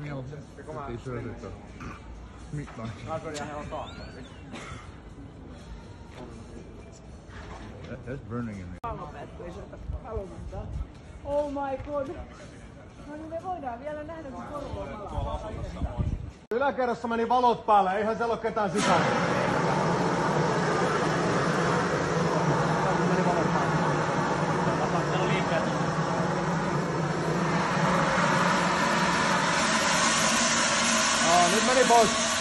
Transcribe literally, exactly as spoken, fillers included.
Ja, det är körigt och smittar. That's burning in there. Oh my god. No niin me voidaan vielä nähdä, kun Porvoon palaa. Yläkerrassa meni valot päälle, eihän siellä ole ketään sisällä. Meni valot päälle. Täällä on liikkeet. Nyt meni pois.